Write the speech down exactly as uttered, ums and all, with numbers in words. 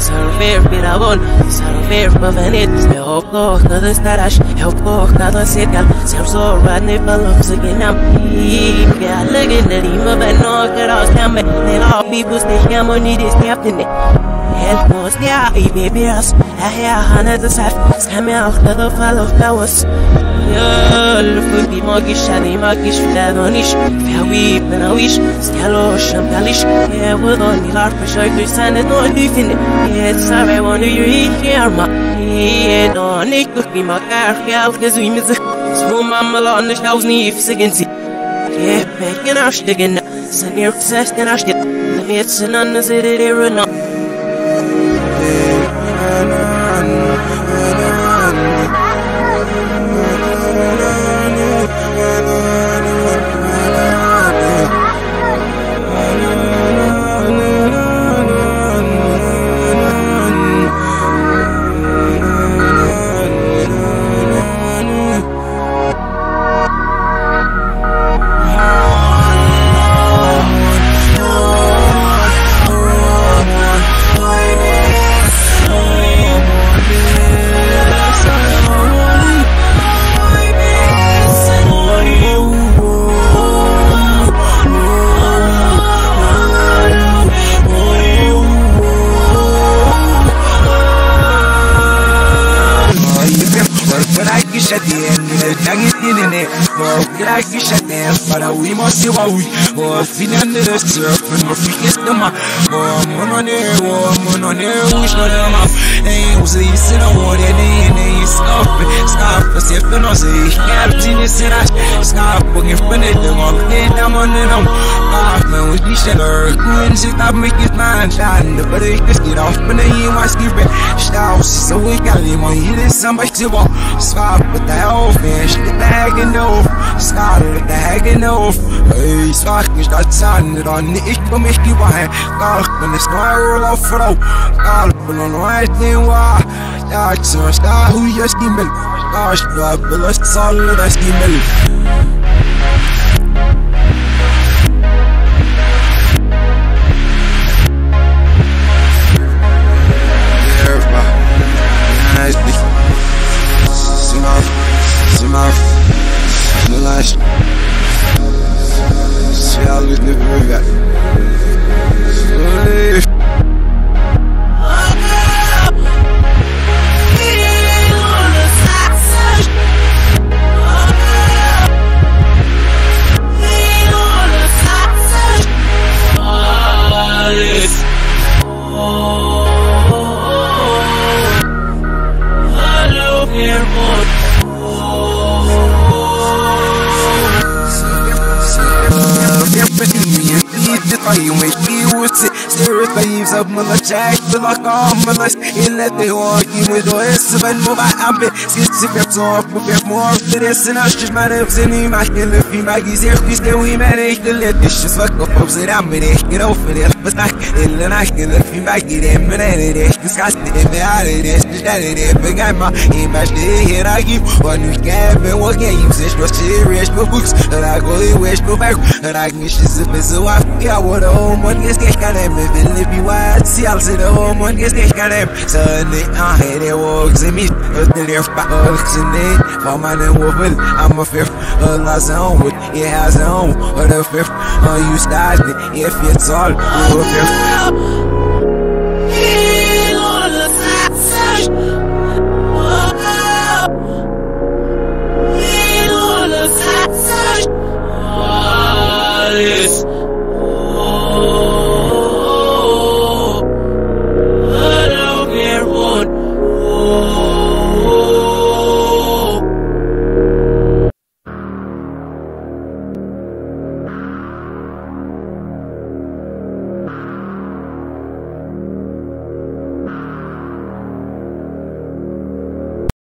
Sarver Pirabon, Sarver Bavenet, Helpo, cada starash, Helpo, cada circle, Samso, Radney Palos again. Yeah, legendary, Mabano, Karas, and all people stay here, money is captain. Help us, yeah, baby, us, I hear Hannah the Saf, Scam out, the fellow flowers. Yo, look, the Mogish, and the Mogish, Fladonish, Fairweep, and I wish, Scalo, Shampalish, yeah, with only large pressure to send it on you in it. Yes, I want to eat here, ma. Yeah, don't need to be my car, yeah, because we miss it. So, Mamma, on the house, if against it. Yeah, making our stick in the senior possessed and our shit. The mates and unnecessary run up. At the end, the nugget in it. Oh, like you shut down, but we must see what we are feeling the surf and we're freaking the map. Oh, I'm on there, oh, I'm on there, wish not them up. Ain't was a sit on water, and they stop it. Stop for safe and I say, Captain is in us. Stop looking for it, the one head, I'm on it. Ah, man, with this shit, or couldn't sit up, make it man, shine. The body just get off, but then you must give it. Stop, so we got him on here, somebody to walk. Stop. With the hell fish, get the hanging off. Started with the hanging off. Hey, sag mich das an, dann ich komm mich die Wahrheit. Gar bin es nur auf Frau. Gar bin nur weit den war. Ja, ich so sta hu jetzt die Mel. Gar ich war belast soll das die Mel. Relax. See how we live we got. You make me with it. Stereotypes of my jack, the lock on my life. And let the argue with the S of and move. I'm bit. Skits off, but get more of this. And I should my lips in him. I can lift him. I guess if we still we manage to let this just fuck up. That I'm in it. Get over it. But I can I can lift him. I get him. And it is disgusting. If I did it, that it is. But I'm my image. Here I give one we can't be working. You say, no serious, no books. And I go, wish no back. And I can just if it's a wife. Yeah, what a home one gets get got him. If it live you wide, see, I'll say the home one gets get got him. Sunday, I hate it, walks in me. But the left back, walks in it. For my name, woman, I'm a fifth. A last home with it has a home. Or the fifth, uh, you start it. If it's all, we're fifth.